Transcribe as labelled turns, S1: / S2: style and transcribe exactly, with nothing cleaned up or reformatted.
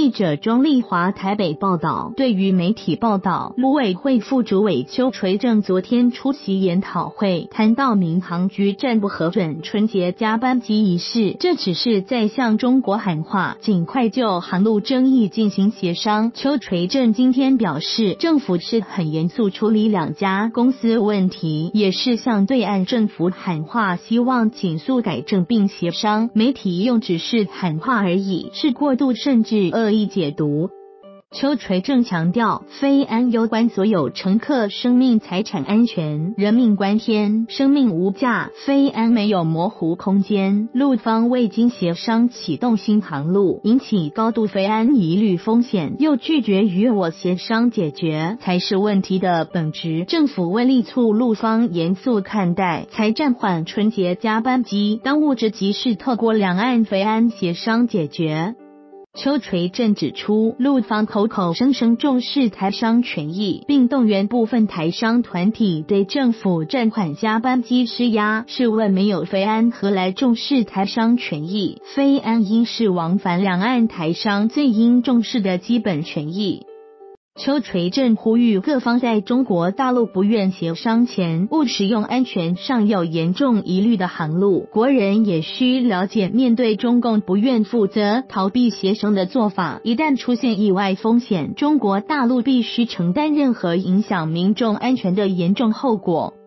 S1: 记者庄丽华台北报道。对于媒体报道，陆委会副主委邱垂正昨天出席研讨会，谈到民航局暂不核准春节加班机一事，这只是在向中国喊话，尽快就航路争议进行协商。邱垂正今天表示，政府是很严肃处理两家公司问题，也是向对岸政府喊话，希望尽速改正并协商。媒体用只是喊话而已，是过度甚至恶意解读。邱垂正强调，飞安攸关所有乘客生命财产安全，人命关天，生命无价，飞安没有模糊空间。陆方未经协商启动新航路，引起高度飞安疑虑风险，又拒绝与我协商解决，才是问题的本质。政府为力促陆方严肃看待，才暂缓春节加班机，当务之急是透过两岸飞安协商解决。邱垂正指出，陆方口口声声重视台商权益，并动员部分台商团体对政府暂缓加班机施压，试问没有飞安何来重视台商权益？飞安应是往返两岸台商最应重视的基本权益。邱垂正呼吁各方在中国大陆不愿协商前，勿使用安全上有严重疑虑的航路。国人也需了解，面对中共不愿负责、逃避协商的做法，一旦出现意外风险，中国大陆必须承担任何影响民众安全的严重后果。